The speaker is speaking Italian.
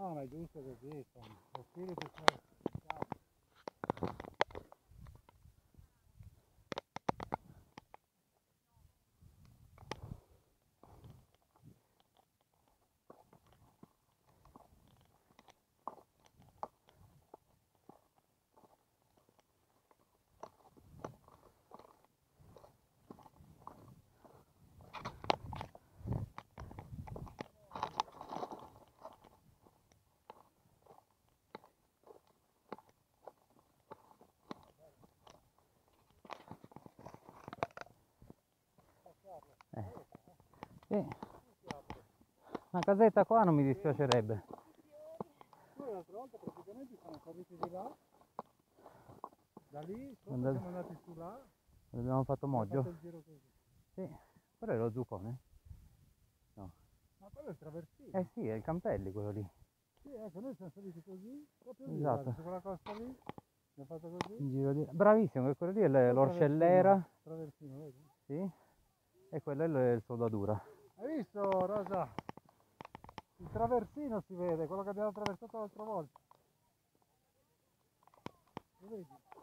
No, ma è giusto così, insomma. Lo spirito c'è. Sì. Una casetta qua non mi dispiacerebbe. Noi l'altra volta praticamente siamo partiti di là, da lì, sopra Andate. siamo andati su là, Abbiamo fatto abbiamo Moggio? fatto il giro così. Sì. Quello è lo Zuccone? No. Ma quello è il traversino. Eh sì, è il Campelli quello lì. Sì, ecco, noi siamo saliti così, proprio lì, Esatto. guarda, su quella costa lì, abbiamo fatto così. Un giro di... Bravissimo, che quello lì è Quello l'Orcellera. traversino, vedi? Sì. E quello è il Soldadura. Hai visto, Rosa? Il traversino si vede, quello che abbiamo attraversato l'altra volta. Lo vedi?